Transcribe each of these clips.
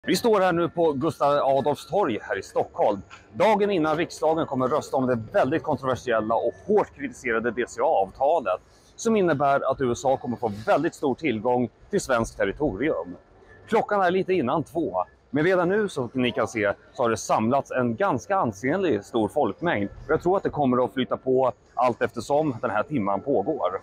Vi står här nu på Gustav Adolfs torg här i Stockholm. Dagen innan riksdagen kommer rösta om det väldigt kontroversiella och hårt kritiserade DCA-avtalet som innebär att USA kommer få väldigt stor tillgång till svenskt territorium. Klockan är lite innan 2, men redan nu som ni kan se så har det samlats en ganska ansenlig stor folkmängd. Och jag tror att det kommer att flytta på allt eftersom den här timman pågår.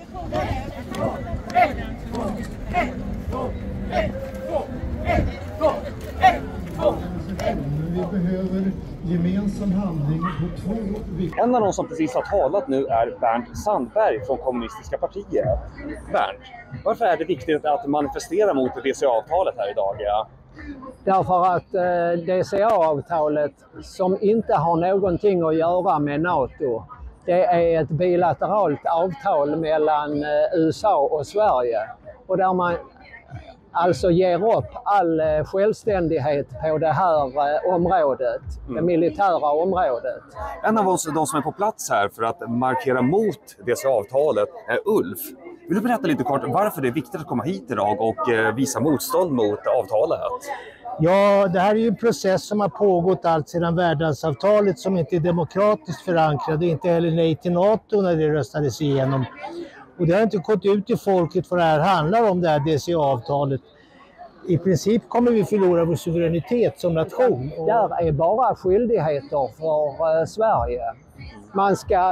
Vi behöver gemensam handling på 2 En av de som precis har talat nu är Bernt Sandberg från Kommunistiska partiet. Bernt, varför är det viktigt att manifestera mot DCA-avtalet här idag? Ja? Därför att DCA-avtalet som inte har någonting att göra med NATO, det är ett bilateralt avtal mellan USA och Sverige. Och där man alltså ger upp all självständighet på det här området, det militära området. En av oss, de som är på plats här för att markera mot DCA-avtalet är Ulf. Vill du berätta lite kort varför det är viktigt att komma hit idag och visa motstånd mot avtalet? Ja, det här är ju en process som har pågått allt sedan världsavtalet som inte är demokratiskt förankrad, inte heller nej till NATO när det röstades igenom. Och det har inte gått ut till folket för det här handlar om det här DCA-avtalet. I princip kommer vi förlora vår suveränitet som nation. Där är bara skyldigheter för Sverige. Man ska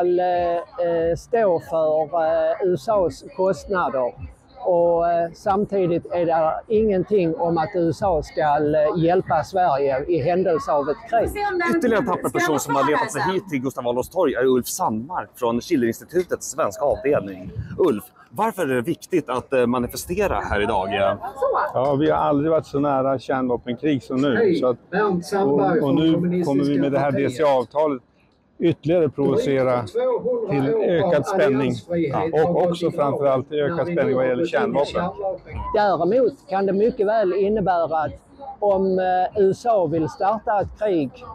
stå för USAs kostnader och samtidigt är det ingenting om att USA ska hjälpa Sverige i händelse av ett krig. Ytterligare en tapper person som har letat sig hit till Gustav Adolfs torg är Ulf Sandmark från Schillerinstitutets svenska avdelning. Ulf, varför är det viktigt att manifestera här idag? Ja, vi har aldrig varit så nära kärnvapenkrig som nu. Så att, och nu kommer vi med det här DCA-avtalet ytterligare provocera till ökad spänning och också framförallt ökad spänning vad gäller kärnvapen. Däremot kan det mycket väl innebära att om USA vill starta ett krig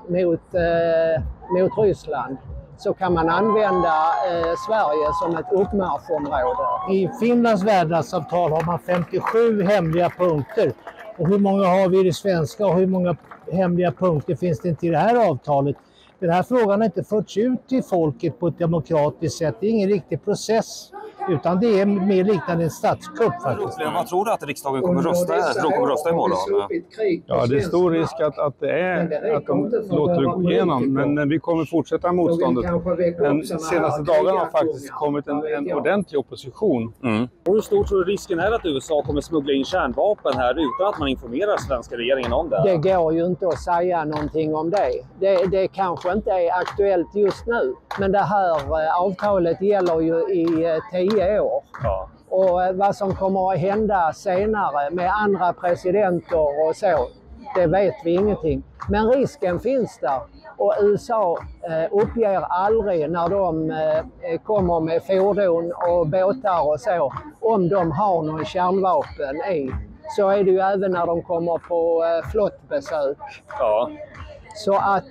mot Ryssland så kan man använda Sverige som ett uppmarschområde. I Finlands världsavtal har man 57 hemliga punkter. Och hur många har vi i det svenska och hur många hemliga punkter finns det inte i det här avtalet? Den här frågan har inte förts ut till folket på ett demokratiskt sätt. Det är ingen riktig process, utan det är mer liknande en statskupp faktiskt. Vad tror du att riksdagen kommer rösta imorgon? Ja, det är stor risk att de låter det gå igenom, men vi kommer fortsätta motståndet. Den senaste dagarna har faktiskt kommit en ordentlig opposition. Och hur stor tror du risken är att USA kommer smuggla in kärnvapen här utan att man informerar svenska regeringen om det? Det går ju inte att säga någonting om det. Det kanske inte är aktuellt just nu, men det här avtalet gäller ju i 10 år. Ja. Och vad som kommer att hända senare med andra presidenter och så, det vet vi ingenting. Men risken finns där och USA uppger aldrig när de kommer med fordon och båtar och så, om de har någon kärnvapen i. Så är det ju även när de kommer på flottbesök. Ja. Så att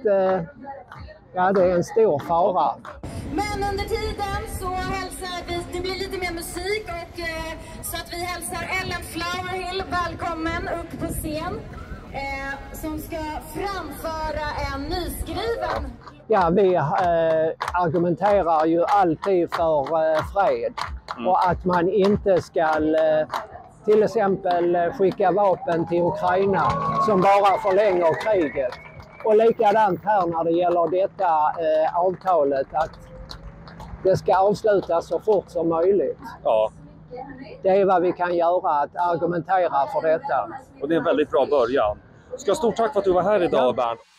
ja, det är en stor fara. Men under tiden så hälsar vi, det blir lite mer musik och så att vi hälsar Ellen Flowerhill välkommen upp på scen som ska framföra en nyskriven. Ja, vi argumenterar ju alltid för fred och att man inte ska till exempel skicka vapen till Ukraina som bara förlänger kriget. Och likadant här när det gäller detta avtalet att det ska avslutas så fort som möjligt. Ja. Det är vad vi kan göra, att argumentera för detta. Och det är en väldigt bra början. Stort tack för att du var här idag, Bernt.